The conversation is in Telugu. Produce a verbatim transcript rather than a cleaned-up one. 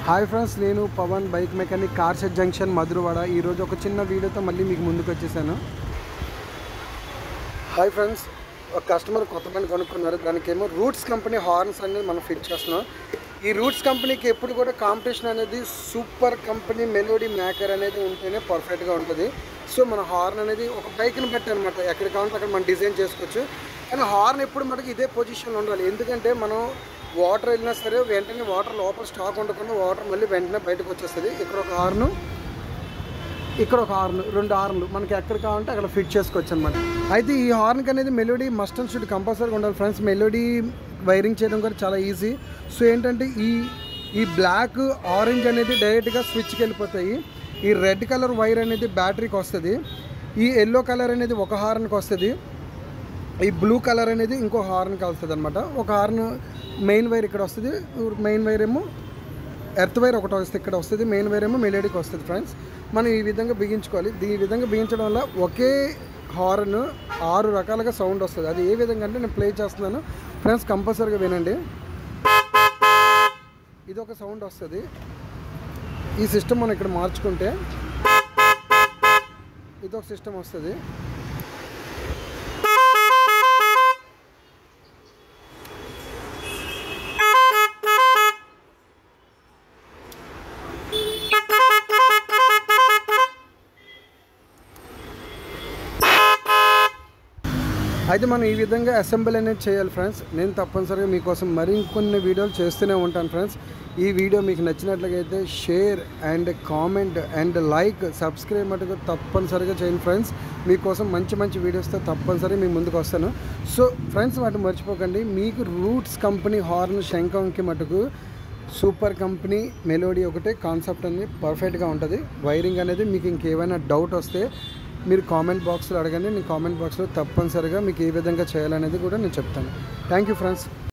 హాయ్ ఫ్రెండ్స్, నేను Pavan bike mechanic car shed junction Madhurawada. ఈరోజు ఒక చిన్న వీడియోతో మళ్ళీ మీకు ముందుకు వచ్చేసాను. హాయ్ ఫ్రెండ్స్, ఒక కస్టమర్ కొత్త బండి కొనుక్కున్నారు. దానికేమో రూట్స్ కంపెనీ హార్న్స్ అనేది మనం ఫిట్ చేస్తున్నాం. ఈ రూట్స్ కంపెనీకి ఎప్పుడు కూడా కాంపిటీషన్ అనేది సూపర్ కంపెనీ మెలోడీ మేకర్ అనేది ఉంటేనే పర్ఫెక్ట్గా ఉంటుంది. సో మన హార్న్ అనేది ఒక బైక్ని బట్టి అనమాట, ఎక్కడ కావాలంటే అక్కడ మనం డిజైన్ చేసుకోవచ్చు. కానీ హార్న్ ఎప్పుడు మనకి ఇదే పొజిషన్లో ఉండాలి. ఎందుకంటే మనం వాటర్ వెళ్ళినా సరే వెంటనే వాటర్ లోపల స్టాక్ ఉండకుండా వాటర్ మళ్ళీ వెంటనే బయటకు వచ్చేస్తుంది. ఇక్కడ ఒక హార్ను, ఇక్కడ ఒక హార్న్, రెండు హార్న్లు మనకి ఎక్కడ కావాలంటే అక్కడ ఫిట్ చేసుకోవచ్చు అనమాట. అయితే ఈ హార్న్కి అనేది మెలోడీ మస్ట్ అండ్ షుడ్ కంపల్సరీగా ఉండాలి ఫ్రెండ్స్. మెలోడీ వైరింగ్ చేయడం కూడా చాలా ఈజీ. సో ఏంటంటే ఈ ఈ బ్లాక్ ఆరెంజ్ అనేది డైరెక్ట్గా స్విచ్కి వెళ్ళిపోతాయి. ఈ రెడ్ కలర్ వైర్ అనేది బ్యాటరీకి వస్తుంది. ఈ ఎల్లో కలర్ అనేది ఒక హార్న్కి వస్తుంది. ఈ బ్లూ కలర్ అనేది ఇంకో హార్న్కి వస్తుంది అనమాట. ఒక హార్న్ మెయిన్ వైర్ ఇక్కడ వస్తుంది, మెయిన్ వైర్ ఏమో ఎర్త్ వైర్ ఒకటి వస్తుంది ఇక్కడ వస్తుంది, మెయిన్ వైర్ ఏమో మెలోడీకి వస్తుంది ఫ్రెండ్స్. మనం ఈ విధంగా బిగించుకోవాలి. ఈ విధంగా బిగించడం వల్ల ఒకే హార్న్ ఆరు రకాలుగా సౌండ్ వస్తుంది. అది ఏ విధంగా అంటే నేను ప్లే చేస్తున్నాను ఫ్రెండ్స్, కంపల్సరీగా వినండి. ఇది ఒక సౌండ్ వస్తుంది. ఈ సిస్టమ్ మనం ఇక్కడ మార్చుకుంటే ఇది ఒక సిస్టమ్ వస్తుంది. అయితే మనం ఈ విధంగా అసెంబ్లీ అనేది చేయాలి ఫ్రెండ్స్. నేను తప్పనిసరిగా మీకోసం మరికొన్ని వీడియోలు చేస్తూనే ఉంటాను ఫ్రెండ్స్. ఈ వీడియో మీకు నచ్చినట్లయితే share and comment and like subscribe మటుకు తప్పనిసరిగా చేయండి ఫ్రెండ్స్. మీకోసం మంచి మంచి వీడియోస్తో తప్పనిసరిగా మీ ముందుకు వస్తాను. సో ఫ్రెండ్స్, వాటిని మర్చిపోకండి. మీకు రూట్స్ కంపెనీ హార్న్ శంఖంకి మటుకు సూపర్ కంపెనీ మెలోడీ ఒకటే కాన్సెప్ట్ అనేది పర్ఫెక్ట్గా ఉంటుంది. వైరింగ్ అనేది మీకు ఇంకేమైనా డౌట్ వస్తే మీరు కామెంట్ బాక్స్లో అడగండి. నేను కామెంట్ బాక్స్లో తప్పనిసరిగా మీకు ఏ విధంగా చేయాలనేది కూడా నేను చెప్తాను. Thank you friends.